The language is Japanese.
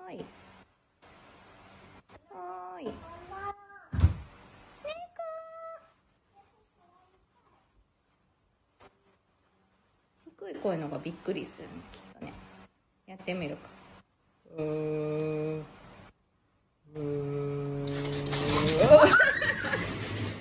ーい。はーい。猫。低い声のがびっくりするね、きっとね。やってみるか。